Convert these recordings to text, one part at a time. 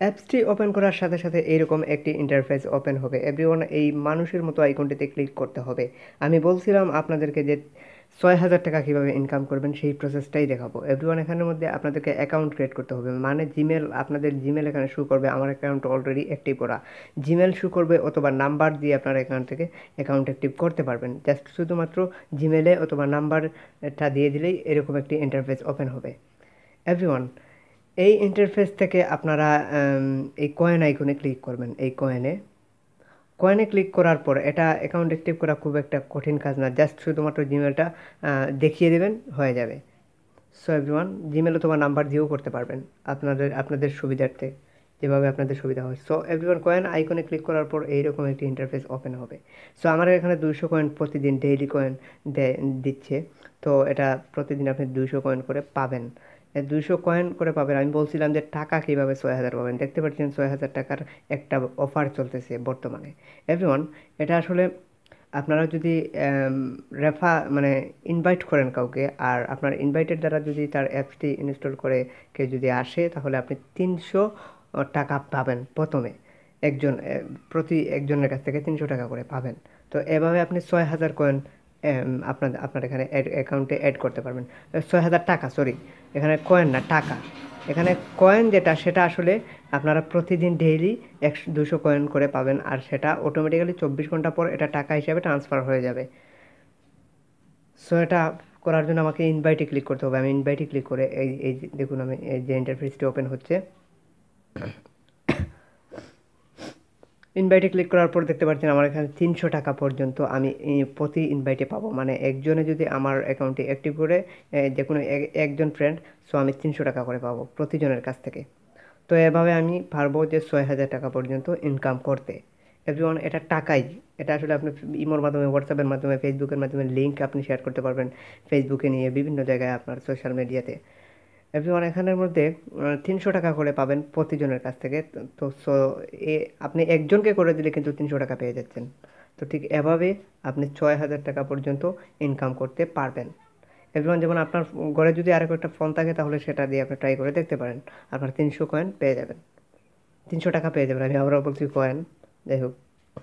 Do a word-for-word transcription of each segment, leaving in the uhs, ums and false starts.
অ্যাপসটি ওপেন করার সাথে সাথে এইরকম একটি ইন্টারফেস ওপেন হবে। এভরিওয়ান এই মানুষের মতো আইকনটিতে ক্লিক করতে হবে। আমি বলছিলাম আপনাদেরকে যে ছয় হাজার টাকা কীভাবে ইনকাম করবেন সেই প্রসেসটাই দেখাবো। এভরিওয়ান এখানের মধ্যে আপনাদেরকে অ্যাকাউন্ট ক্রিয়েট করতে হবে, মানে জিমেল, আপনাদের জিমেল এখানে শু করবে। আমার অ্যাকাউন্ট অলরেডি অ্যাক্টিভ করা, জিমেল শু করবে অথবা নাম্বার দিয়ে আপনারা এখান থেকে অ্যাকাউন্ট অ্যাক্টিভ করতে পারবেন। জাস্ট শুধুমাত্র জিমেলে অথবা নাম্বারটা দিয়ে দিলেই এরকম একটি ইন্টারফেস ওপেন হবে। এভরিওয়ান এই ইন্টারফেস থেকে আপনারা এই কয়েন আইকনে ক্লিক করবেন। এই কয়েনে কয়েনে ক্লিক করার পর এটা অ্যাকাউন্ট অ্যাক্টিভ করা খুব একটা কঠিন কাজ না, জাস্ট শুধুমাত্র জিমেলটা দেখিয়ে দেবেন, হয়ে যাবে। সো এভরিওয়ান জিমেল অথবা নাম্বার দিয়েও করতে পারবেন আপনাদের আপনাদের সুবিধার্থে, যেভাবে আপনাদের সুবিধা হয়। সো এভরিওয়ান কয়েন আইকনে ক্লিক করার পর এইরকম একটি ইন্টারফেস ওপেন হবে। সো আমার এখানে দুইশো কয়েন প্রতিদিন ডেইলি কয়েন দিচ্ছে, তো এটা প্রতিদিন আপনি দুইশো কয়েন করে পাবেন। দুইশো কয়েন করে পাবেন। আমি বলছিলাম যে টাকা কীভাবে ছয় হাজার পাবেন, দেখতে পাচ্ছেন ছয় হাজার টাকার একটা অফার চলতেছে বর্তমানে। এভরিওয়ান এটা আসলে আপনারা যদি রেফা মানে ইনভাইট করেন কাউকে, আর আপনার ইনভাইটের দ্বারা যদি তার অ্যাপসটি ইনস্টল করে কেউ যদি আসে, তাহলে আপনি তিনশো টাকা পাবেন প্রথমে, একজন প্রতি একজনের কাছ থেকে তিনশো টাকা করে পাবেন। তো এভাবে আপনি ছয় হাজার কয়েন আপনার আপনার এখানে অ্যাকাউন্টে অ্যাড করতে পারবেন। ছয় হাজার টাকা, সরি, এখানে কয়েন না, টাকা। এখানে কয়েন যেটা, সেটা আসলে আপনারা প্রতিদিন ডেইলি একশো দুশো কয়েন করে পাবেন, আর সেটা অটোমেটিক্যালি চব্বিশ ঘন্টা পর এটা টাকা হিসাবে ট্রান্সফার হয়ে যাবে। সো এটা করার জন্য আমাকে ইনভাইটে ক্লিক করতে হবে। আমি ইনভাইটে ক্লিক করে এই এই দেখুন, আমি এই যে ইন্টারফেসটি ওপেন হচ্ছে, ইনভাইটে ক্লিক করার পর দেখতে পাচ্ছেন আমার এখানে তিনশো টাকা পর্যন্ত আমি প্রতি ইনভাইটে পাবো। মানে একজনে যদি আমার অ্যাকাউন্টে অ্যাক্টিভ করে, যে কোনো একজন ফ্রেন্ড, সো আমি তিনশো টাকা করে পাবো প্রতিজনের কাছ থেকে। তো এভাবে আমি পারবো যে ছয় হাজার টাকা পর্যন্ত ইনকাম করতে। এভরিওয়ান এটা টাকাই, এটা আসলে আপনি ইমোর মাধ্যমে, হোয়াটসঅ্যাপের মাধ্যমে, ফেসবুকের মাধ্যমে লিঙ্ক আপনি শেয়ার করতে পারবেন, ফেসবুকে নিয়ে বিভিন্ন জায়গায় আপনার সোশ্যাল মিডিয়াতে। এভরিওয়ান এখানের মধ্যে তিনশো টাকা করে পাবেন প্রতিজনের কাছ থেকে। তো সো এ আপনি একজনকে করে দিলে কিন্তু তিনশো টাকা পেয়ে যাচ্ছেন। তো ঠিক এভাবে আপনি ছয় হাজার টাকা পর্যন্ত ইনকাম করতে পারবেন। এভরিওয়ান যেমন আপনার ঘরে যদি আরেকটা একটা ফোন থাকে, তাহলে সেটা দিয়ে আপনি ট্রাই করে দেখতে পারেন, আপনার তিনশো কয়েন পেয়ে যাবেন, তিনশো টাকা পেয়ে যাবেন। আমি আবারও বলছি কয়েন, যাই হোক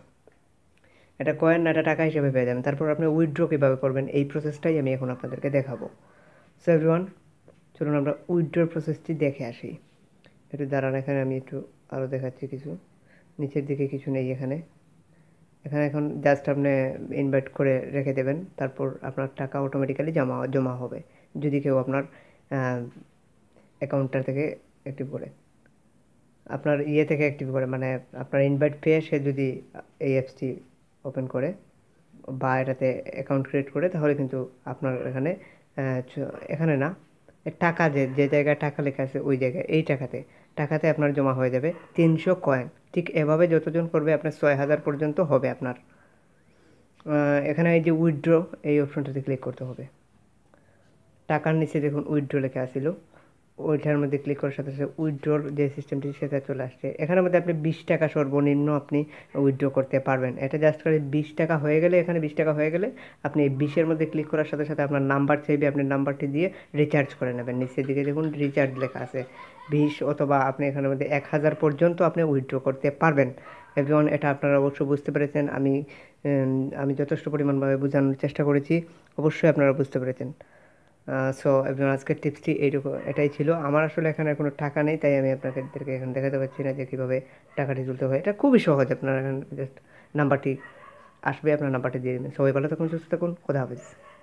এটা কয়েন না, এটা টাকা হিসেবে পেয়ে যাবেন। তারপর আপনি উইথড্র কীভাবে করবেন এই প্রসেসটাই আমি এখন আপনাদেরকে দেখাবো। সো এভরিওয়ান চলুন আমরা উইথড্রর প্রসেসটি দেখে আসি। একটু দাঁড়ান, এখানে আমি একটু আরও দেখাচ্ছি কিছু, নিচের দিকে কিছু নেই এখানে। এখানে এখন জাস্ট আপনি ইনভাইট করে রেখে দেবেন, তারপর আপনার টাকা অটোমেটিক্যালি জমা জমা হবে যদি কেউ আপনার অ্যাকাউন্টটা থেকে অ্যাক্টিভ করে, আপনার ইয়ে থেকে অ্যাক্টিভ করে, মানে আপনার ইনভাইট পেয়ে সে যদি এই অ্যাপসটি ওপেন করে বা এটাতে অ্যাকাউন্ট ক্রিয়েট করে, তাহলে কিন্তু আপনার এখানে এখানে না, টাকা যে যে জায়গায় টাকা লেখা আছে ওই জায়গায়, এই টাকাতে টাকাতে আপনার জমা হয়ে যাবে তিনশো কয়েন। ঠিক এভাবে যতজন করবে আপনার ছয় হাজার পর্যন্ত হবে আপনার। এখানে এই যে উইথড্র, এই অপশনটাতে ক্লিক করতে হবে। টাকার নিচে দেখুন উইথড্র লেখা আসছিল, ওইটার মধ্যে ক্লিক করার সাথে সাথে উইথড্রর যে সিস্টেমটি সেটা চলে আসছে। এখানের মধ্যে আপনি বিশ টাকা সর্বনিম্ন আপনি উইথড্র করতে পারবেন। এটা জাস্ট করে বিশ টাকা হয়ে গেলে, এখানে বিশ টাকা হয়ে গেলে আপনি বিশের মধ্যে ক্লিক করার সাথে সাথে আপনার নাম্বার চাইবে, আপনি নাম্বারটি দিয়ে রিচার্জ করে নেবেন। নিচের দিকে দেখুন রিচার্জ লেখা আছে বিশ, অথবা আপনি এখানের মধ্যে এক হাজার পর্যন্ত আপনি উইথড্র করতে পারবেন। এভরিওয়ান এটা আপনারা অবশ্যই বুঝতে পেরেছেন, আমি আমি যথেষ্ট পরিমাণভাবে বোঝানোর চেষ্টা করেছি, অবশ্যই আপনারা বুঝতে পেরেছেন। সো এভরিওয়ান আজকের টিপসটি এইটুকু, এটাই ছিল। আমার আসলে এখানে কোনো টাকা নেই, তাই আমি আপনাদেরকে এখন দেখাতে পারছি না যে কীভাবে টাকাটি তুলতে হয়। এটা খুবই সহজ, আপনারা জাস্ট নাম্বারটি আসবে, আপনার নাম্বারটি দিয়ে দেবেন। সবাই ভালো থাকুন, সুস্থ থাকুন, খোদা হাফেজ।